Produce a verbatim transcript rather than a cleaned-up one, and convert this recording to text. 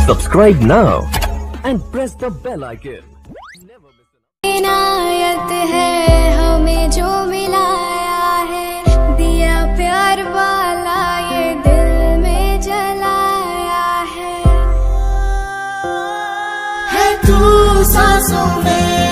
Subscribe now and press the bell icon. इनायत है हमें जो मिलाया है, दिया प्यार वाला ये दिल में जलाया है, है तू सांसों में।